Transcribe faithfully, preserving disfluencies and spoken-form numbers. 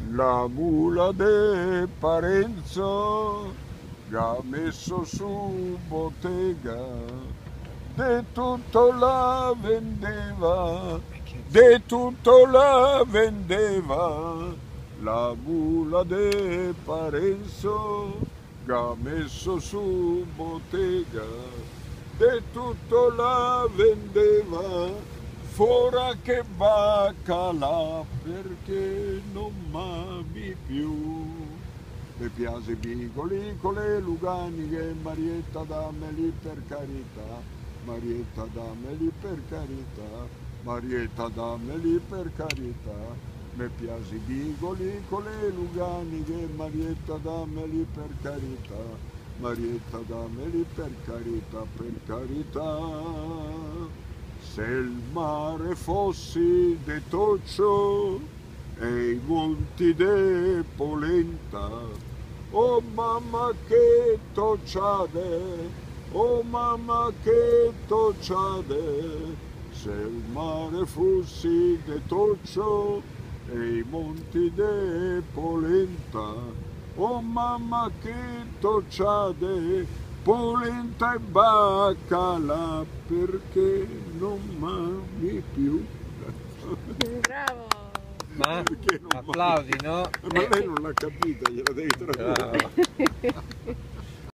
La mula de Parenzo che ha messo su bottega, de tutto la vendeva, de tutto la vendeva. La mula de Parenzo che ha messo su bottega, de tutto la vendeva. Fora che baccalà perché non m'ami più. Mi piace Bigoli con le Luganiche, Marietta dammeli per carità, Marietta dammeli per carità, Marietta dammeli per carità. Mi piace Bigoli con le Luganiche, Marietta dammeli per carità, Marietta dammeli per carità, per carità. Se il mare fossi de Toccio e i monti de Polenta, oh mamma che tocciade, oh mamma che tocciade, se il mare fossi de Toccio e i monti de Polenta, oh mamma che tocciade, polenta e baccalà perché non m'ami più. Bravo! Ma Perché non applaudi, no? Ma lei non l'ha capita, gliela devi tradurre. Bravo.